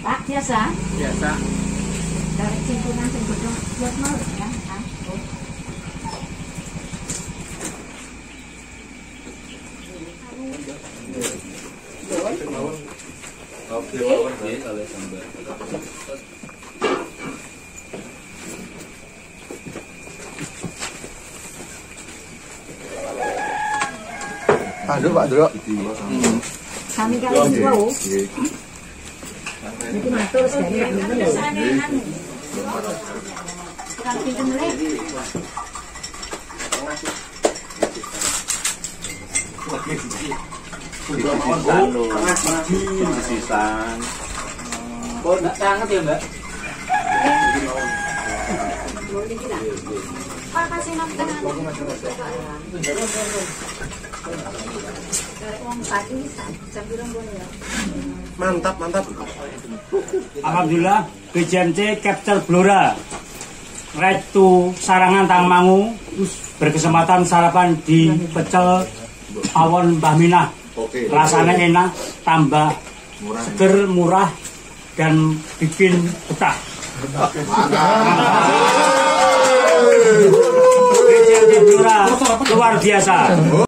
Pak, biasa? Biasa. Dari simpunan sing godhong buat mau ya. Oke, kalau sambil. Aduh Pak Dro. Kami wow. Jadi matur sekali Pak Dro. Kan pinten le. Sisan. Oh, enggak sangat ya, Mbak? Pak kasih nafkah. Mantap, mantap. Alhamdulillah BJMC Capture Blora Right to Sarangan Tangmangu berkesempatan sarapan di pecel Pawon Mbah Minah. Oke. Rasanya enak, tambah seger, murah, dan bikin betah. BJMC Blora luar biasa.